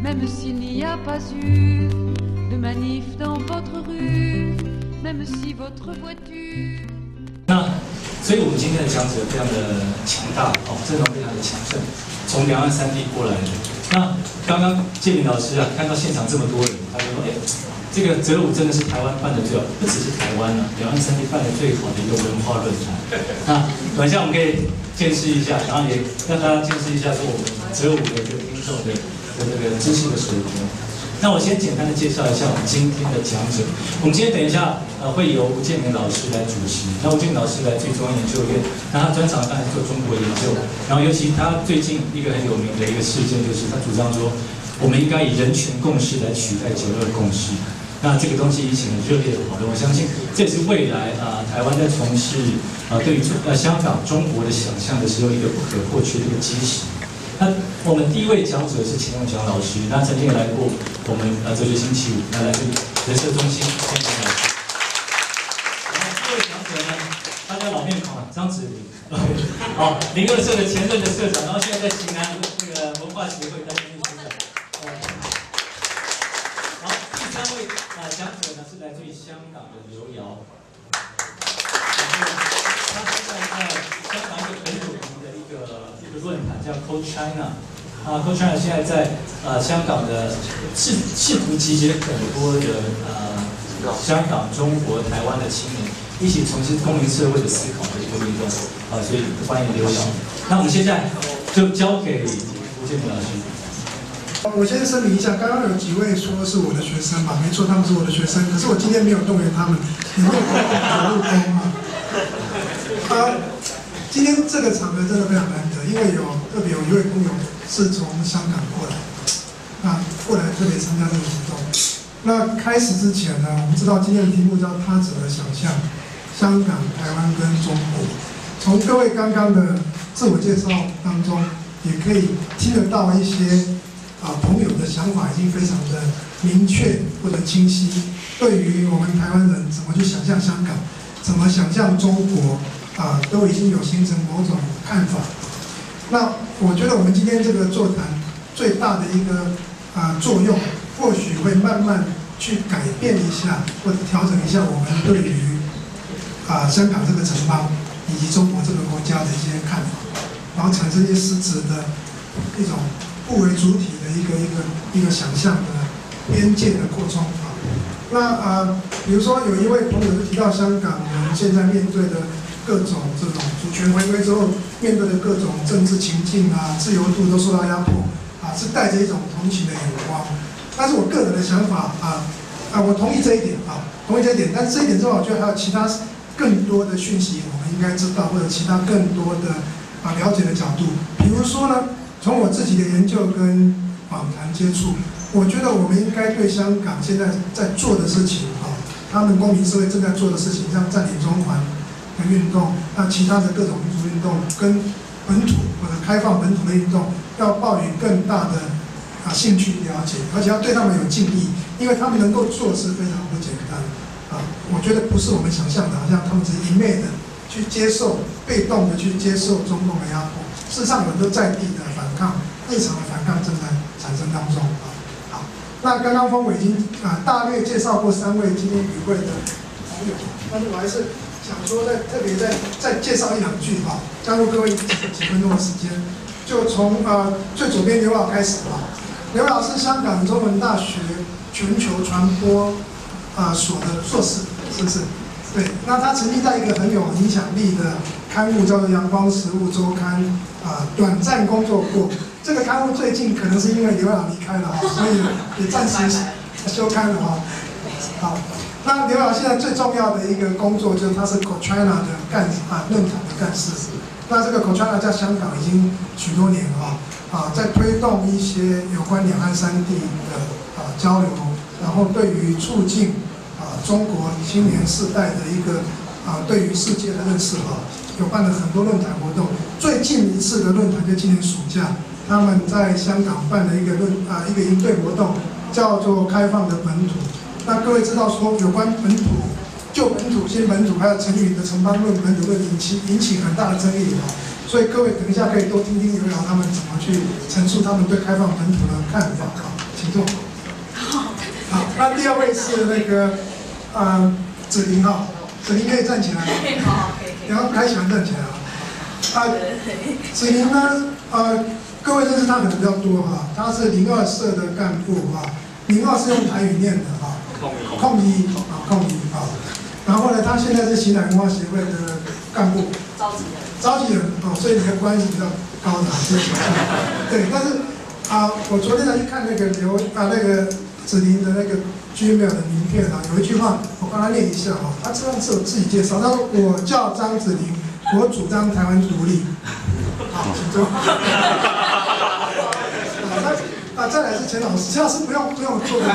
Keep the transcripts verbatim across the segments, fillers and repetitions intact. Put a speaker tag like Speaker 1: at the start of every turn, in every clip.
Speaker 1: même s'il n'y a pas eu de manif dans votre rue, même si votre voiture。
Speaker 2: 那所以我们今天的讲者非常的强大，哦，阵容非常的强盛，从两岸三地过来的。那刚刚建明老师啊，看到现场这么多人，他就说，哎。 这个择舞真的是台湾办的最好，不只是台湾啊，两岸三地办的最好的一个文化论坛。那等一下我们可以见识一下，然后也让大家见识一下说我们择舞的一个听众的的这个知识的水平。那我先简单的介绍一下我们今天的讲者。我们今天等一下呃会由吴建明老师来主持。那吴建明老师来自于中央研究院，那他专长当然做中国研究，然后尤其他最近一个很有名的一个事件就是他主张说，我们应该以人权共识来取代九二共识。 那这个东西引起很热烈的讨论，我相信这也是未来啊、呃、台湾在从事啊、呃、对于呃香港、中国的想象的时候一个不可或缺的一个基石。那我们第一位讲者是钱永祥老师，他曾经来过我们呃哲学星期五，他来自人社中心钱永祥老师。然后第二位讲者呢，大家老面孔啊，张子霖，哦，零二社的前任的社长，然后现在在西南那个文化协会担任秘书长。 三位啊讲者呢是来自于香港的刘瑶，然后他现在在香港一个很有名的一个一个论坛叫 Code China， 啊 Code China 现在在呃香港的试试图集结很多的呃香港、中国、台湾的青年一起从事公民社会的思考的一个运动，啊，所以欢迎刘瑶。那我们现在就交给吴建明老师。
Speaker 3: 我先声明一下，刚刚有几位说是我的学生嘛，没错，他们是我的学生，可是我今天没有动员他们，也没有走路工啊。啊，今天这个场合真的非常难得，因为有特别有一位朋友是从香港过来，啊，过来特别参加这个活动。那开始之前呢，我们知道今天的题目叫“他者的想象”，香港、台湾跟中国。从各位刚刚的自我介绍当中，也可以听得到一些。 啊，朋友的想法已经非常的明确或者清晰。对于我们台湾人怎么去想象香港，怎么想象中国，啊，都已经有形成某种看法。那我觉得我们今天这个座谈最大的一个啊作用，或许会慢慢去改变一下，或者调整一下我们对于啊香港这个城邦以及中国这个国家的一些看法，然后产生一些实质的一种。 不为主体的一个一个一个想象的边界的扩充啊，那呃，比如说有一位朋友就提到香港人现在面对的各种这种主权回归之后面对的各种政治情境啊，自由度都受到压迫啊，是带着一种同情的眼光。但是我个人的想法啊啊，我同意这一点啊，同意这一点。但是这一点之外，我觉得还有其他更多的讯息我们应该知道，或者其他更多的啊了解的角度，比如说呢。 从我自己的研究跟访谈接触，我觉得我们应该对香港现在在做的事情啊，他们公民社会正在做的事情，像占领中环的运动，那其他的各种民主运动，跟本土或者开放本土的运动，要抱有更大的啊兴趣了解，而且要对他们有敬意，因为他们能够做是非常不简单啊。我觉得不是我们想象的，好像他们只是一昧的去接受，被动的去接受中共的压迫。 事实上，有很多在地的反抗、日常的反抗正在产生当中啊。好，那刚刚峰伟已经啊大略介绍过三位今天与会的朋友，但是我还是想说再特别再再介绍一两句啊，耽误各位几分钟的时间。就从呃最左边刘老开始吧。刘老是香港中文大学全球传播啊所的硕士，是不是？对，那他曾经在一个很有影响力的刊物叫做《阳光实务周刊》啊、呃，短暂工作过。这个刊物最近可能是因为刘老离开了哈，所以也暂时休刊了哈。好，那刘老现在最重要的一个工作就是他是 Code China 的干啊论坛的干事。那这个 Code China 在香港已经许多年啊啊，在推动一些有关两岸三地的啊交流，然后对于促进。 中国青年世代的一个啊，对于世界的认识哈，有办了很多论坛活动。最近一次的论坛就今年暑假，他们在香港办了一个论啊一个营队活动，叫做“开放的本土”。那各位知道说，有关本土、旧本土、新本土，还有陈宇的城邦论、本土论引起引起很大的争议哈。所以各位等一下可以多听听刘洋他们怎么去陈述他们对开放本土的看法哈。 请坐。好，那第二位是那个呃子琳哈，子琳可以站起来吗？
Speaker 4: 好，可以可以。
Speaker 3: 然后不太喜欢站起来啊。啊，子琳呢，呃，各位认识他可能比较多哈，他是零二社的干部哈，零二是用台语念的哈，控一啊控一啊，然后呢，他现在是喜乃文化协会的干部，
Speaker 4: 召集人，
Speaker 3: 召集人啊，所以你的关系比较高的，对，但是啊，我昨天才去看那个刘啊那个子琳的那个 Gmail 的名片啊，有一句话我帮他念一下哈，他这样是有自己介绍，他说我叫张子琳，我主张台湾独立。好，请坐。啊，再来是钱老师，钱老师不用不用坐的。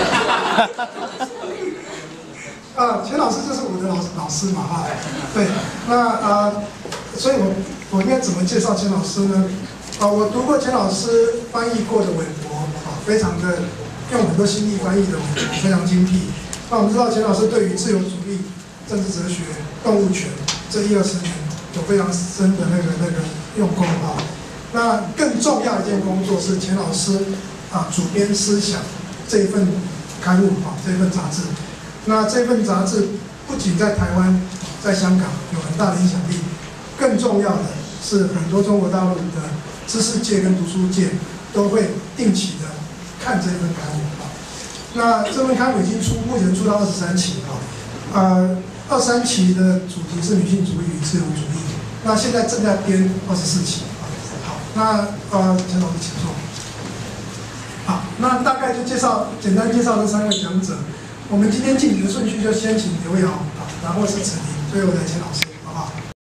Speaker 3: 啊，钱老师就是我的老老师嘛哈，对，那啊，所以我我应该怎么介绍钱老师呢？啊，我读过钱老师翻译过的韦伯，啊，非常的用很多心力翻译的韦伯，非常精辟。那我们知道钱老师对于自由主义、政治哲学、动物权这一二十年有非常深的那个那个用功啊。那更重要的一件工作是钱老师啊主编思想这一份刊物啊这一份杂志。那这份杂志不仅在台湾、在香港有很大的影响力，更重要的是很多中国大陆的知识界跟读书界都会定期的看这份刊物啊。那这份刊物已经出，目前出到二十三期啊。呃，二三期的主题是女性主义与自由主义，那现在正在编二十四期啊。好，那呃，钱老师请坐。好，那大概就介绍，简单介绍这三位讲者。我们今天进行的顺序就先请刘瑶啊，然后是子琳，最后再钱老师。